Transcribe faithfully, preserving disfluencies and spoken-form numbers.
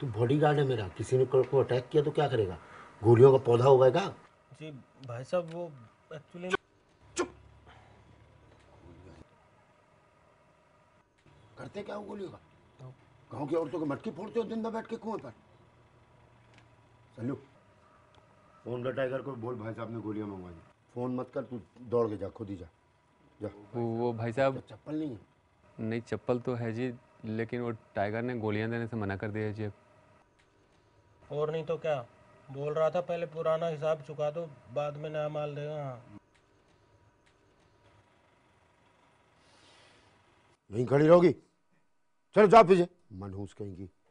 तू बॉडीगार्ड है मेरा, किसी ने को अटैक किया तो क्या करेगा? गोलियों का पौधा उगाएगा? जी भाई साहब वो एक्चुअली चुप। करते क्या हो गोलियों का? गांव की औरतों को मटकी फोड़ते हो दिन भर बैठ के कुएं पर। चलो फोन का टाइगर को बोल भाई साहब ने गोलियां मंगवाई। फोन मत कर, तू दौड़ के जा, खुद ही जा जा। वो भाई साहब चप्पल नहीं है? नहीं चप्पल तो है जी, लेकिन वो टाइगर ने गोलियां देने से मना कर दिया जी। और नहीं तो क्या, बोल रहा था पहले पुराना हिसाब चुका दो, बाद में नया माल देगा। यहीं खड़ी रहोगी? चलो जाओ पीछे, मनहूस कहेंगी।